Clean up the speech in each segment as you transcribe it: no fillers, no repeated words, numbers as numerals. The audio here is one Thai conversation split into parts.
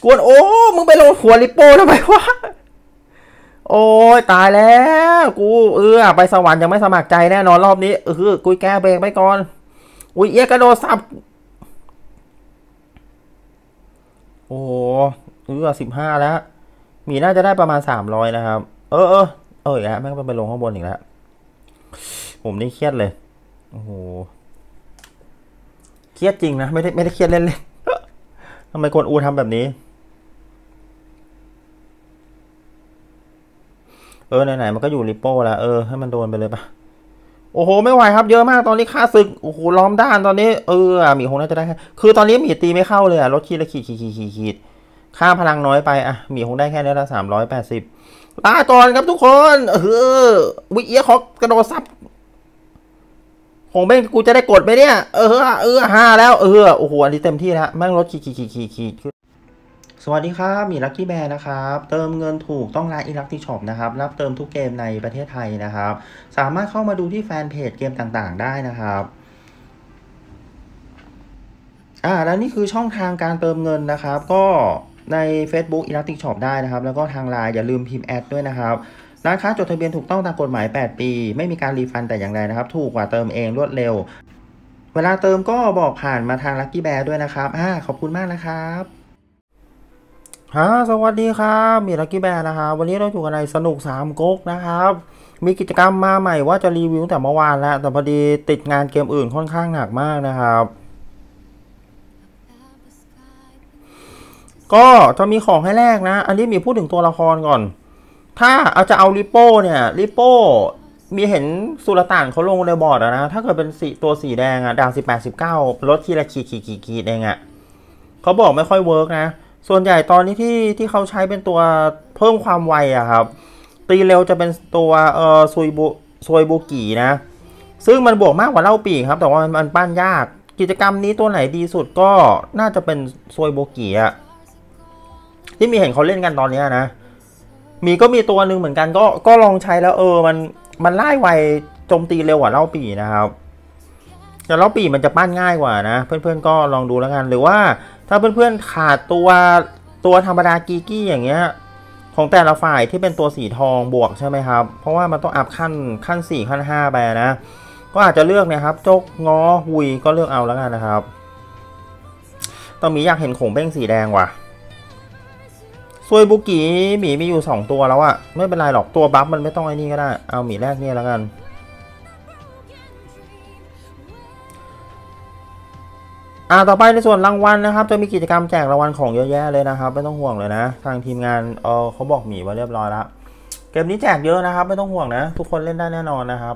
กวนโอ้มึงไปลงหัวลิปโป้ทำไมวะโอ้ยตายแล้วกูไปสวรรค์ยังไม่สมัครใจแน่นอนรอบนี้กูแก้เบรกไปก่อนอุ้ยเอียกระโดดซับโอ้15แล้วมีน่าจะได้ประมาณ300นะครับแม่งไปลงข้างบนอีกแล้วผมนี่เครียดเลยโอ้โหเครียดจริงนะไม่ได้เครียดเล่นเลยทำไมคนทำแบบนี้ไหนๆมันก็อยู่ริปโป้แล้วให้มันโดนไปเลยปะโอ้โหไม่ไหวครับเยอะมากตอนนี้ค่าศึกโอ้โหล้อมด้านตอนนี้หมีคงน่าจะได้คือตอนนี้หมีตีไม่เข้าเลยลดขีดละขีดค่าพลังน้อยไปหมีคงได้แค่นี้ละ380ลาก่อนครับทุกคนวิเอียขอกระโดดซับของเบ้งกูจะได้กดไหมเนี่ย5แล้วโอ้โหอันนี้เต็มที่แล้วแม่งลดขีดสวัสดีครับมีลัคกี้แบร์นะครับเติมเงินถูกต้องร้านอีลักที่ช็อปนะครับรับเติมทุกเกมในประเทศไทยนะครับสามารถเข้ามาดูที่แฟนเพจเกมต่างๆได้นะครับแล้วนี่คือช่องทางการเติมเงินนะครับก็ใน Facebook Elastic Shop ได้นะครับแล้วก็ทางไลน์อย่าลืมพิมพ์แอดด้วยนะครับร้านค้าจดทะเบียนถูกต้องตามกฎหมาย8ปีไม่มีการรีฟันแต่อย่างใดนะครับถูกกว่าเติมเองรวดเร็วเวลาเติมก็บอกผ่านมาทางลัคกี้แบร์ด้วยนะครับขอบคุณมากนะครับสวัสดีครับมีลัคกี้แบร์นะครับวันนี้เราอยู่กันในสนุก3ก๊กนะครับมีกิจกรรมมาใหม่ว่าจะรีวิวแต่เมื่อวานแล้วแต่พอดีติดงานเกมอื่นค่อนข้างหนักมากนะครับก็จะมีของให้แลกนะอันนี้มีพูดถึงตัวละครก่อนถ้าเอาริโป้เนี่ยริโป้มีเห็นสุลต่านเขาลงในบอร์ดนะถ้าเกิดเป็นตัวสีแดงดาว18-19ลดทีละขีดเองเขาบอกไม่ค่อยเวิร์กนะส่วนใหญ่ตอนนี้ที่เขาใช้เป็นตัวเพิ่มความไวครับตีเร็วจะเป็นตัวซวยบุกีนะซึ่งมันบวกมากกว่าเล่าปีครับแต่ว่ามันปั้นยากกิจกรรมนี้ตัวไหนดีสุดก็น่าจะเป็นซวยบุกีที่มีเห็นเขาเล่นกันตอนนี้นะก็มีตัวหนึ่งเหมือนกันก็ลองใช้แล้วมันไล่ไวโจมตีเร็วกว่าเล่าปีนะครับแต่เล่าปีมันจะปั้นง่ายกว่านะเพื่อนๆก็ลองดูแล้วกันหรือว่าถ้าเพื่อนๆขาดตัวธรรมดากีกี้อย่างเงี้ยของแต่ละฝ่ายที่เป็นตัวสีทองบวกใช่ไหมครับเพราะว่ามันต้องอัพขั้น4ขั้น5ไปนะก็อาจจะเลือกเนี่ยครับโจกงอหุยก็เลือกเอาแล้วกันนะครับตอนนี้อยากเห็นขงเบ้งสีแดงว่ะซวยบุกิหมีมีอยู่2ตัวแล้วไม่เป็นไรหรอกตัวบัฟมันไม่ต้องไอ้นี่ก็ได้เอาหมีแรกเนี่ยแล้วกันต่อไปในส่วนรางวัลนะครับจะมีกิจกรรมแจกรางวัลของเยอะแยะเลยนะครับไม่ต้องห่วงเลยนะทางทีมงานเขาบอกหมีไว้เรียบร้อยแล้วเกมนี้แจกเยอะนะครับไม่ต้องห่วงนะทุกคนเล่นได้แน่นอนนะครับ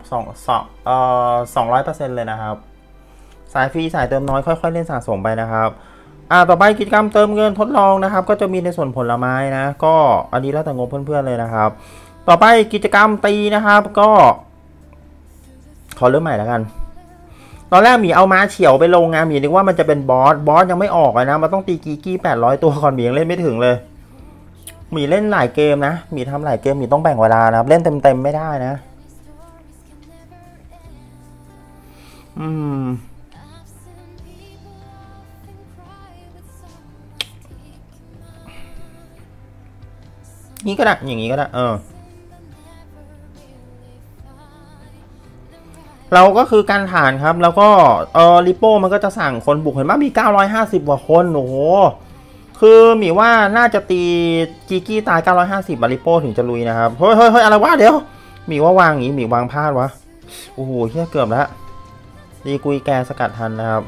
200%เลยนะครับสายฟรีสายเติมน้อยค่อยๆเล่นสะสมไปนะครับต่อไปกิจกรรมเติมเงินทดลองนะครับก็จะมีในส่วนผลไม้นะก็อันนี้แล้วแต่งบเพื่อนๆเลยนะครับต่อไปกิจกรรมตีนะครับก็ขอเริ่มใหม่แล้วกันตอนแรกหมีเอาม้าเฉียวไปลงหมีนึกว่ามันจะเป็นบอสยังไม่ออกเลยนะมันต้องตีกีกี้800ตัวก่อนหมียังเล่นไม่ถึงเลยหมีเล่นหลายเกมนะหมีทำหลายเกมหมีต้องแบ่งเวลานะเล่นเต็มไม่ได้นะนี่ก็ได้อย่างนี้ก็ได้เราก็คือการฐานครับแล้วก็ริปโป้มันก็จะสั่งคนบุกเห็นไหมมี950กว่าคนโอ้โหคือหมีว่าน่าจะตีกีกี้ตาย950ริปโป้ถึงจะลุยนะครับเฮ้ยอะไรวะเดี๋ยวหมีว่าวางอย่างนี้หมีวางพลาดวะโอ้โหเฮียเกือบแล้วดีกุยแกสกัดทันนะครับ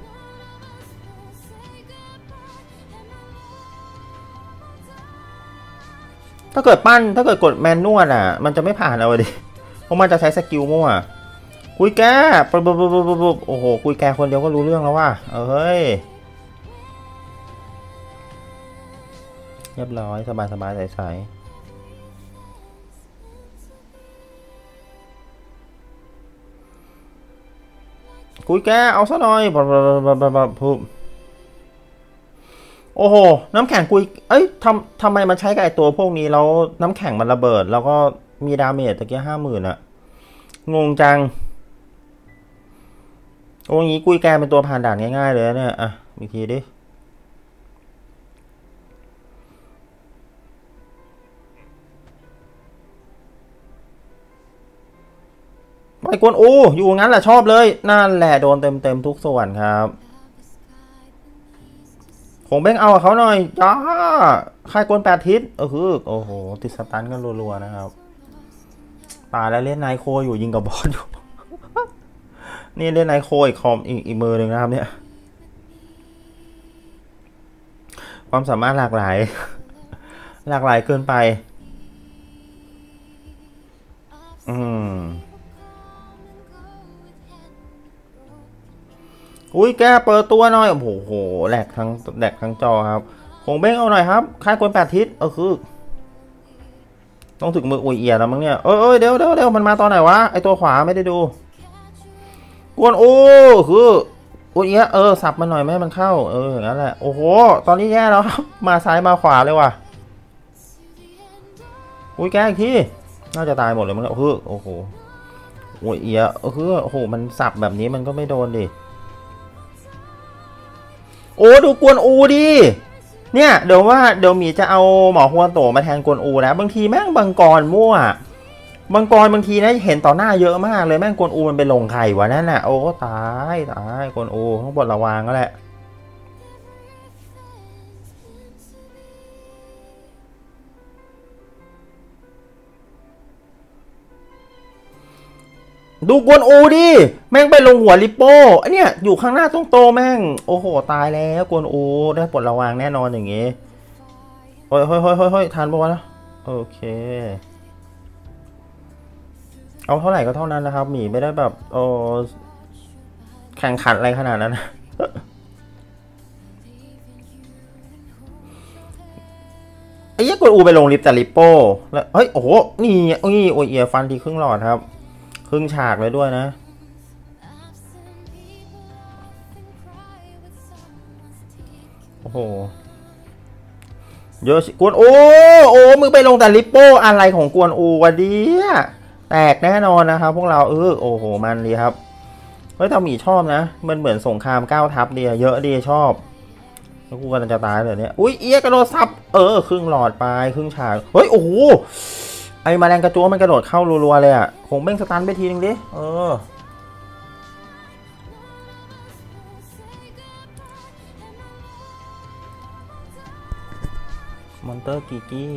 ถ้าเกิดกดแมนนวลมันจะไม่ผ่านเอาดิเพราะมันจะใช้สกิลมั่วคุยแกโอ้โหคุยแกคนเดียวก็รู้เรื่องแล้วว่ะเฮ้ยเรียบร้อยสบายใสคุยแกเอาซะหน่อยโอ้โหน้ำแข็งคุยทำไมมันใช้กับไอตัวพวกนี้แล้วน้ำแข็งมันระเบิดแล้วก็มีดาเมจตะกี้50,000งงจังโอ้ยงี้กุยแกเป็นตัวผ่านด่านง่ายๆเลยเนี่ยอีกทีดิกวนอูอยู่งั้นแหละชอบเลยนั่นแหละโดนเต็มทุกส่วนครับคงเบ้งเอากับเขาหน่อยจ้าค่ายกวน8 ทิศคือโอ้โหติดสตันกันรัวๆนะครับตายแล้วเล่นไนโคอยู่ยิงกับบอสอยู่ นี่เล่นไนโคอีกคอมอีกมือหนึ่งนะครับเนี่ยความสามารถหลากหลาย หลากหลายเกินไปอุ้ยแกเปิดตัวหน่อยโอ้โหแหลกทั้งจอครับคงเบ้งเอาหน่อยครับค่ายกวน8 ทิศคือต้องถึงมืออุยเอียแล้วมั้งเนี่ยเดี๋ยวมันมาตอนไหนวะไอตัวขวาไม่ได้ดูกวนคืออุยเอียสับมันหน่อยไม่ให้มันเข้าอย่างนั้นแหละโอ้โหตอนนี้แย่แล้วครับมาซ้ายมาขวาเลยว่ะอุ้ยแกอีกทีน่าจะตายหมดเลยมั้งเนี่ยโอ้โหอุยเอียโอ้โหมันสับแบบนี้มันก็ไม่โดนดิโอ้ดูกวนดิเนี่ยเดี๋ยวหมีจะเอาหมอฮวนโตมาแทนกวนนะบางทีแม่งบังกรมั่วบางทีนะเห็นต่อหน้าเยอะมากเลยแม่งกวนมันไปลงไข่วะนั่นน่ะโอ้ตายกวนข้างบนระวังก็แหละดูกวนดิแม่งไปลงหัวลิโป้เนี่ยอยู่ข้างหน้าตรงโตแม่งโอ้โหตายแล้วกวนได้ปลดระวังแน่นอนอย่างงี้เฮ้ยทันปะวะนะโอเคเอาเท่าไหร่ก็เท่านั้นนะครับหมีไม่ได้แบบแข่งขันอะไรขนาดนั้นไอ้ยักษ์กดไปลงลิฟต์แต่ลิปโป้แล้วเฮ้ยโอ้โหนี่โอ้ยเอียฟันทีครึ่งหลอดครับครึ่งฉากเลยด้วยนะโอ้โหเยอะกวนมึงไปลงแต่ลิปโป้อะไรของกวนวะดิแตกแน่นอนนะครับพวกเราโอ้โหมันดีครับเฮ้ยแต่หมีชอบนะมันเหมือนสงคราม9 ทัพดีเยอะดีชอบแล้วกูกำลังจะตายเลยเนี่ยอุ้ยเอียกระโดดซับครึ่งหลอดไปครึ่งฉากเฮ้ยโอ้โหไอ้แมลงกระจัวมันกระโดดเข้ารัวๆเลยอ่ะคงเบ้งสตันไปทีนึงดิมอนเตอร์กิกี้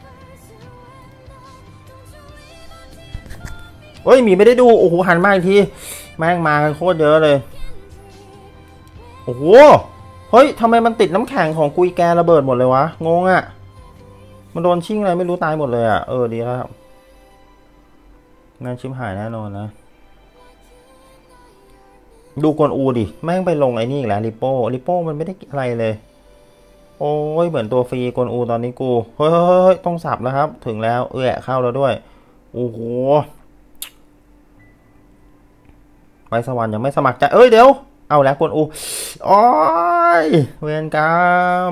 เฮ้ยหมีไม่ได้ดูโอ้โหหันมาอีกทีแม่งมากันโคตรเยอะเลยโอ้โหเฮ้ยทำไมมันติดน้ำแข็งของกุยแกระเบิดหมดเลยวะงงอ่ะมันโดนชิ่งอะไรไม่รู้ตายหมดเลยอ่ะดีแล้วงั้นชิมหายแน่นอนนะดูกวนดิแม่งไปลงไอ้นี่อีกแล้วลิโป้มันไม่ได้อะไรเลยโอ้ยเหมือนตัวฟรีกวนตอนนี้กูเฮ้ยต้องสับแล้วครับถึงแล้วเข้าแล้วด้วยโอ้โหไปสวรรค์ยังไม่สมัครใจเดี๋ยวเอาแล้วกวนโอ้ยเวรกรรม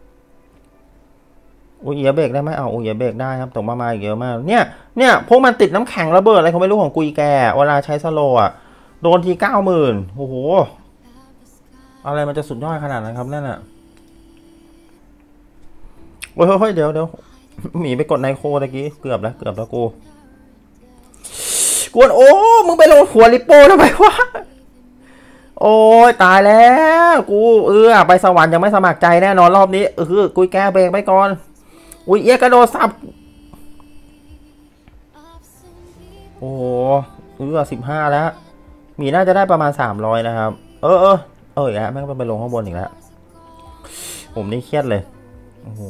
เอียเบรกได้ไหมเอียเบรกได้ครับตกมาอีกเยอะมากเนี่ยพวกมันติดน้ำแข็งระเบิดอะไรเขาไม่รู้ของกุยแกเวลาใช้สโลอ่ะโดนที90,000โอ้โหอะไรมันจะสุดยอดขนาดนั้นครับนั่นอ่ะเฮ้ยเดี๋ยวหมีไปกดไนโคตะกี้เกือบแล้วกูกวนมึงไปลงหัวลิปโป้ทำไมวะโอ้ยตายแล้วกูไปสวรรค์ยังไม่สมัครใจแน่นอนรอบนี้กุยแกเบรกไปก่อนอุ้ยเอียกระโดดซับโอ้15แล้วมีน่าจะได้ประมาณ300นะครับแม่งไปลงข้างบนอีกแล้วผมนี่เครียดเลยโอ้โห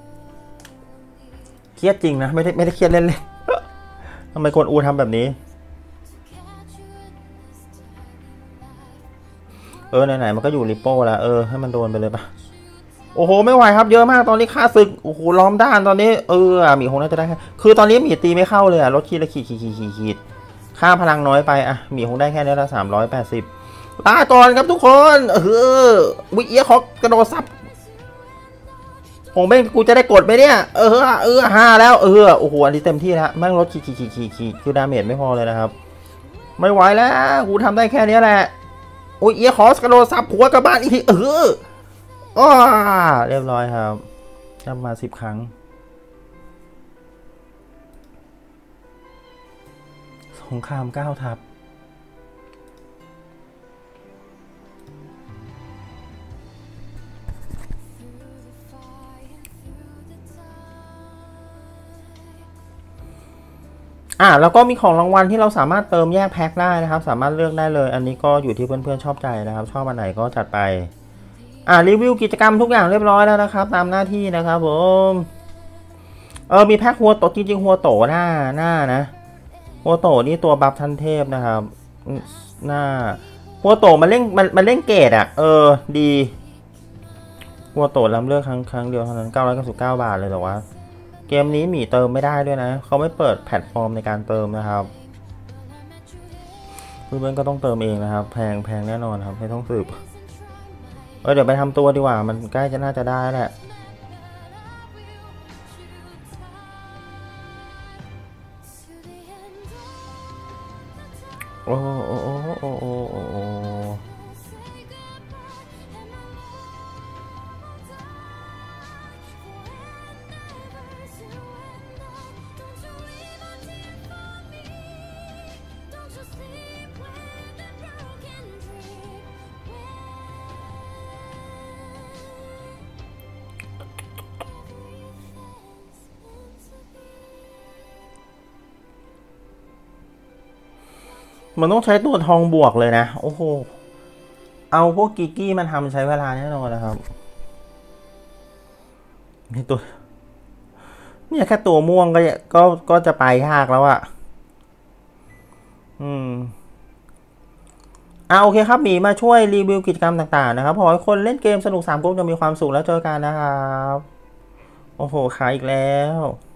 เครียดจริงนะไม่ได้เครียดเล่นๆทำไมคนทำแบบนี้ไหนมันก็อยู่ลิปโป้แล้วให้มันโดนไปเลยปะโอ้โหไม่ไหวครับเยอะมากตอนนี้ค่าศึกโอ้โหล้อมด้านตอนนี้หมีคงน่าจะได้คือตอนนี้หมีตีไม่เข้าเลยลดขีดค่าพลังน้อยไปหมีคงได้แค่นี้ละ380ลาก่อนครับทุกคนวิเอียขอกระโดดซับผมไม่กูจะได้กดไหมเนี่ย5แล้วโอ้โหอันนี้เต็มที่แล้วแม่งลดขีดคือดาเมจไม่พอเลยนะครับไม่ไหวแล้วกูทำได้แค่นี้แหละอุ้ยเอียขอกระโดดซับหัวกระบาลอีกทีเรียบร้อยครับทำมา10 ครั้งสงคราม9 ทัพแล้วก็มีของรางวัลที่เราสามารถเติมแยกแพ็คได้นะครับสามารถเลือกได้เลยอันนี้ก็อยู่ที่เพื่อนๆชอบใจนะครับชอบอันไหนก็จัดไปรีวิวกิจกรรมทุกอย่างเรียบร้อยแล้วนะครับตามหน้าที่นะครับผมมีแพ็คหัวโตจริงๆหัวโตหน้านะหัวโตนี่ตัวบัฟทันเทพนะครับหน้าหัวโตมันเล่นเกตดีหัวโตล้ำเลือกครั้งเดียวเท่านั้น999 บาทเลยเหรอวะเกมนี้หมีเติมไม่ได้ด้วยนะเขาไม่เปิดแพลตฟอร์มในการเติมนะครับเพื่อนๆก็ต้องเติมเองนะครับแพงแน่นอนครับไม่ต้องสืบเดี๋ยวไปทำตัวดีกว่ามันใกล้จะน่าจะได้แหละโอ้มันต้องใช้ตัวทองบวกเลยนะโอ้โหเอาพวกกิกกี้มันทำใช้เวลาแน่นอนนะครับนี่ตัวเนี่ยแค่ตัวม่วงก็จะไปยากแล้วอะโอเคครับหมีมาช่วยรีวิวกิจกรรมต่างๆนะครับขอให้คนเล่นเกมสนุก3 ก๊กจะมีความสุขแล้วเจอกันนะครับโอ้โหขายอีกแล้ว